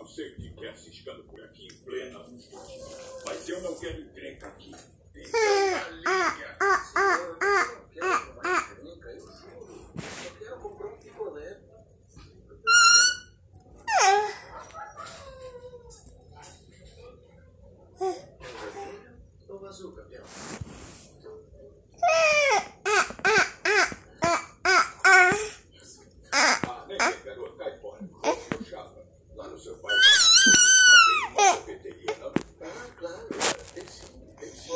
sei o que quer ciscando por aqui em plena luz. Mas eu não quero encrenca aqui. Então, galinha. Senhor, eu não quero mais encrenca, eu juro. Eu quero comprar um picolé. Ô, Azul, campeão. Garoto, cai fora. Ô, chapa, lá no seu pai não tem uma sorveteria, não? Ah, claro. Tem sim, tem sim.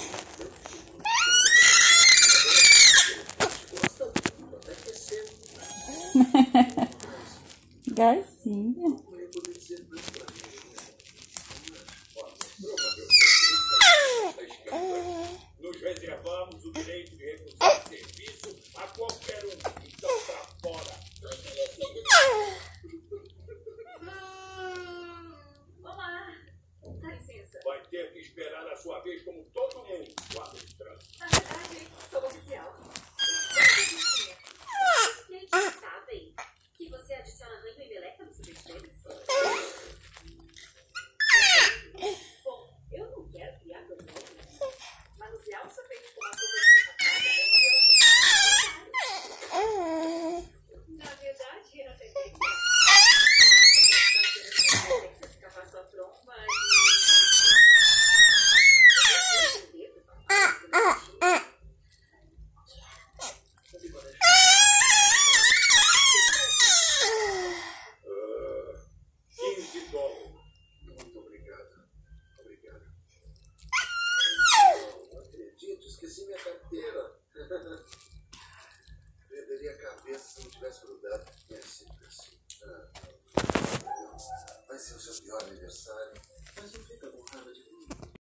Gosta tudo, até que é cedo. Garcinha. Como eu poderia dizer mais pra mim? Nos reservamos o direito de recusar serviço a qualquer um. Então, pra fora. Olá, dá licença. Vai ter que esperar a sua vez como todo mundo, guarda de trânsito. Na verdade, sou oficial. Os clientes sabem que você adiciona ranho e meleca no sorvete deles? Bom, eu não quero criar dormentes, mas usar o sorvete com uma sorvete passada é uma relação. Na verdade, era até bem. Você escapar sua tromba $15. Muito obrigado. Obrigado. Não acredito, esqueci minha carteira. Perderia a cabeça se não tivesse grudado. É sempre assim. Vai ser o seu pior aniversário.